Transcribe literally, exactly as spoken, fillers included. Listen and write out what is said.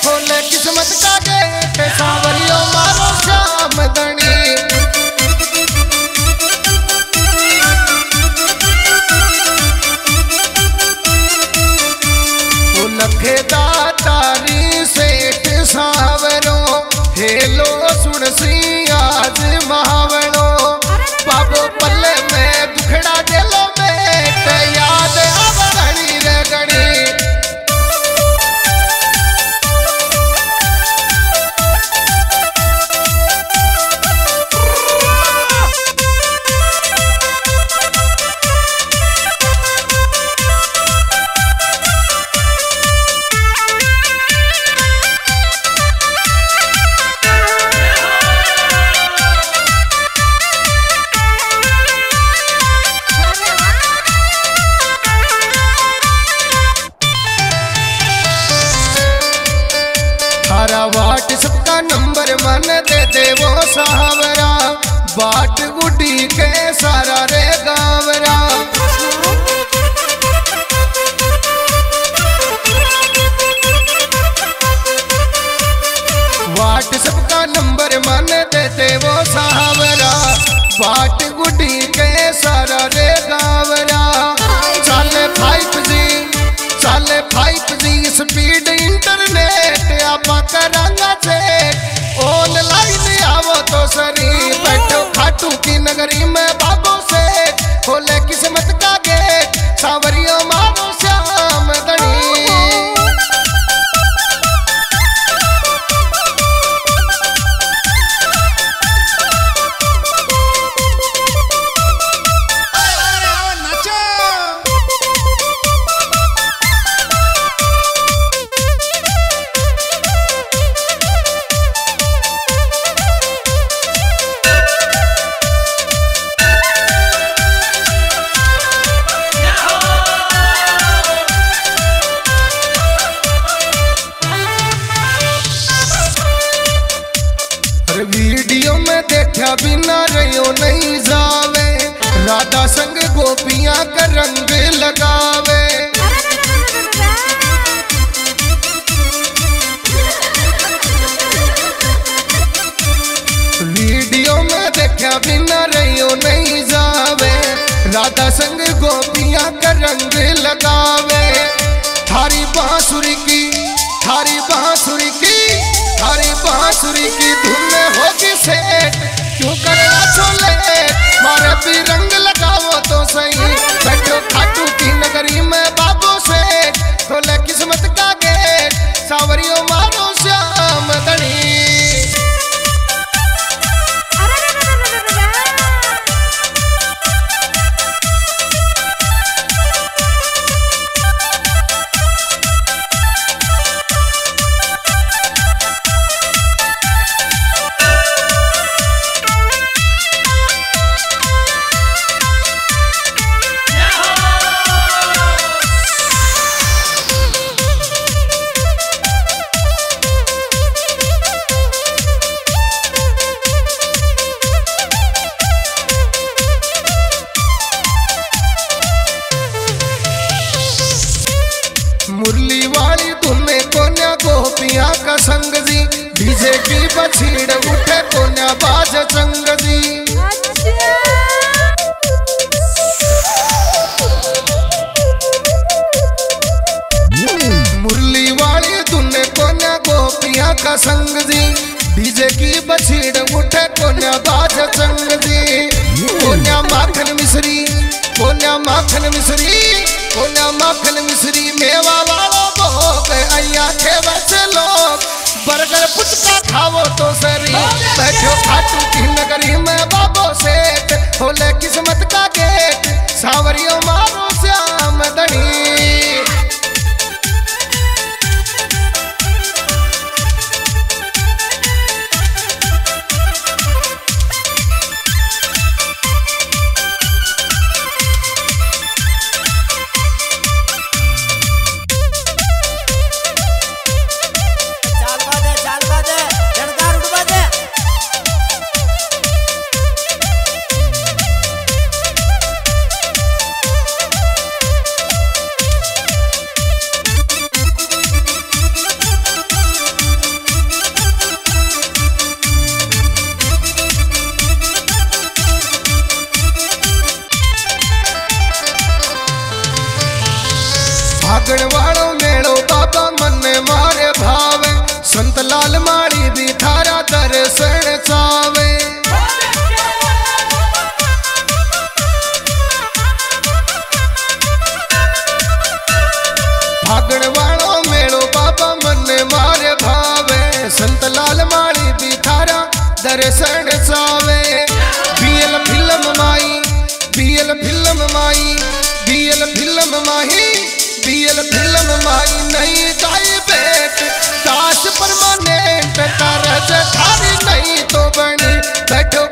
खोले किस्मत का गेट सावरियो मारो श्याम धनी। वो लखे दातारी सेठ सावरो हेलो सुन सी आज महावरो बाबो पल्ले में दुखड़ा दिलो में याद आव घड़ी रे घड़ी। व्हाट्सएप का नंबर मन दे दे वो सावरा बाट गुडी के सारा रे गावरा। व्हाट्सएप का नंबर मन दे दे वो सावरा बाट गुडी के सारा रे गावरा। चले फाइव जी चले फाइव जी स्पीड इंटरनेट आप करांगा चेक ऑनलाइन आवो तो सरी बैठो खाटू की नगरी में बाबू से खोले किस्मत का गेट सावरियो मारो श्याम धनी। वीडियो में देखा बिना रहो नहीं जावे राधा संग गोपियां का रंग लगावे। वीडियो में देखा बिना रहो नहीं जावे राधा संग गोपियां का रंग लगावे। थारी बांसुरी की थारी बांसुरी की थारी बांसुरी की धुन में होगी सेठ क्यों करना छोले मारे भी रंग लगाओ तो सही बैठो खाटू की नगरी में बाबू सेठ खोले किस्मत का गेट सावरियो मारो श्याम धनी। मुरली वाली धुने कोन्या गोपियां का संग जी डीजे की बछीड़ उठे कोन्या बाज चंग जी। मुरली वाली धुने कोन्या गोपियां का संग जी डीजे की बछीड़ उठे कोन्या बाज चंग जी। कोन्या माखन मिश्री कोन्या माखन मिश्री कोन्या माखन मिश्री मेवा वाला भोग अया के बस लोग बर्गर पुचका खाओ तो सरी बैठो खाटू की नगरी में बाबो सेठ खोले किस्मत का गेट सावरियो मारो श्याम धनी। फागण वालो मेलो बाबा मन मारे भावे संत लाल माड़ी भी थारा दर्शन चावे। फागण वालो मेलो बाबा मन मारे भावे संत लाल माड़ी भी थारा दर्शन चावे। बीएल फिल्म माई बीएल फिल्म माई बीएल फिल्म माही बीएल फिल्म माई नहीं जाए बेट दास परमानेंट तरस थारी नहीं तो बनी बैठो